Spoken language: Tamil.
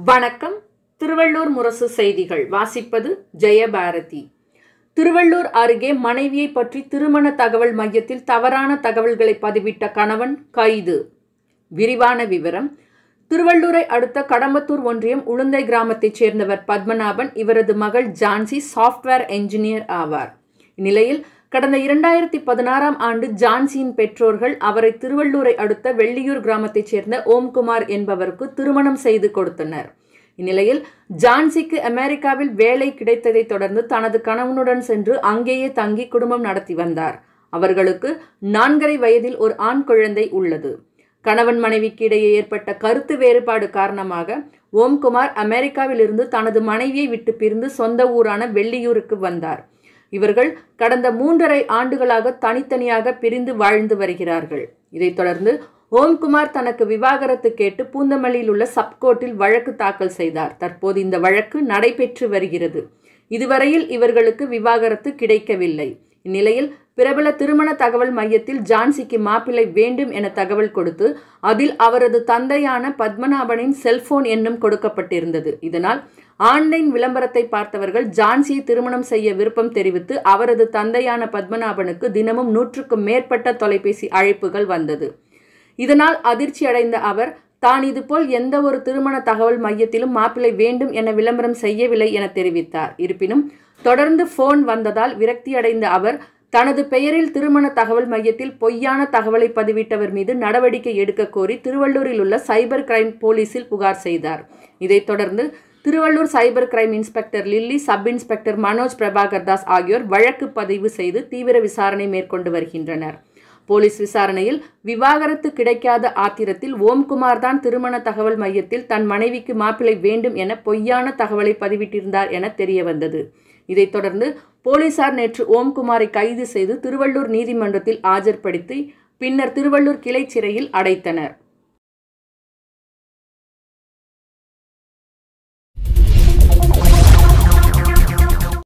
வணக்கம். திருவள்ளூர் முரசு செய்திகள் வாசிப்பது ஜெயபாரதி. திருவள்ளூர் அருகே மனைவியை பற்றி திருமண தகவல் மையத்தில் தவறான தகவல்களை பதிவிட்ட கணவன் கைது. விரிவான விவரம். திருவள்ளூரை அடுத்த கடம்பத்தூர் ஒன்றியம் உளுந்தை கிராமத்தைச் சேர்ந்தவர் பத்மநாபன். இவரது மகள் ஜான்சி சாஃப்ட்வேர் என்ஜினியர் ஆவார். இந்நிலையில் கடந்த 2016ஆம் ஆண்டு ஜான்சியின் பெற்றோர்கள் அவரை திருவள்ளூரை அடுத்த வெள்ளியூர் கிராமத்தைச் சேர்ந்த ஓம்குமார் என்பவருக்கு திருமணம் செய்து கொடுத்தனர். இந்நிலையில் ஜான்சிக்கு அமெரிக்காவில் வேலை கிடைத்ததை தொடர்ந்து தனது கணவனுடன் சென்று அங்கேயே தங்கி குடும்பம் நடத்தி வந்தார். அவர்களுக்கு 4.5 வயதில் ஒரு ஆண் குழந்தை உள்ளது. கணவன் மனைவிக்கு இடையே ஏற்பட்ட கருத்து வேறுபாடு காரணமாக ஓம்குமார் அமெரிக்காவில் இருந்து தனது மனைவியை விட்டு பிரிந்து சொந்த ஊரான வெள்ளியூருக்கு வந்தார். இவர்கள் கடந்த 3.5 ஆண்டுகளாக தனித்தனியாக பிரிந்து வாழ்ந்து வருகிறார்கள். இதைத் தொடர்ந்து ஓம்குமார் தனக்கு விவாகரத்து கேட்டு பூந்தமல்லியில் உள்ள சப்கோர்ட்டில் வழக்கு தாக்கல் செய்தார். தற்போது இந்த வழக்கு நடைபெற்று வருகிறது. இதுவரையில் இவர்களுக்கு விவாகரத்து கிடைக்கவில்லை. இந்நிலையில் பிரபல திருமண தகவல் மையத்தில் ஜான்சிக்கு மாப்பிள்ளை வேண்டும் என தகவல் கொடுத்து அதில் அவரது தந்தையான பத்மநாபனின் செல்போன் எண்ணும் கொடுக்கப்பட்டிருந்தது. இதனால் ஆன்லைன் விளம்பரத்தை பார்த்தவர்கள் ஜான்சியை திருமணம் செய்ய விருப்பம் தெரிவித்து அவரது தந்தையான பத்மநாபனுக்கு தினமும் 100க்கும் மேற்பட்ட தொலைபேசி அழைப்புகள் வந்தது. இதனால் அதிர்ச்சி அடைந்த அவர் தான் இதுபோல் எந்த ஒரு திருமண தகவல் மையத்திலும் மாப்பிள்ளை வேண்டும் என விளம்பரம் செய்யவில்லை என தெரிவித்தார். இருப்பினும் தொடர்ந்து போன் வந்ததால் விரக்தியடைந்த அவர் தனது பெயரில் திருமண தகவல் மையத்தில் பொய்யான தகவலை பதிவிட்டவர் மீது நடவடிக்கை எடுக்க கோரி திருவள்ளூரில் உள்ள சைபர் கிரைம் போலீசில் புகார் செய்தார். இதைத் தொடர்ந்து Tiruvallur cyber crime inspector Lilly, sub inspector Manoj Prabhakar Das ஆகியோர் வழக்கு பதிவு செய்து தீவிர விசாரணை மேற்கொண்டு வருகின்றனர். போலீஸ் விசாரணையில் விவாகரத்து கிடைக்காத ஆத்திரத்தில் ஓம்குமார் தான் திருமண தகவல் மையத்தில் தன் மனைவிக்கு மாப்பிள்ளை வேண்டும் என பொய்யான தகவலை பதிவிட்டிருந்தார் என தெரிய வந்தது. இதைத் தொடர்ந்து போலீசார் நேற்று ஓம்குமாரை கைது செய்து திருவள்ளூர் நீதிமன்றத்தில் ஆஜர்படுத்தி பின்னர் திருவள்ளூர் கிளை சிறையில் அடைத்தனர்.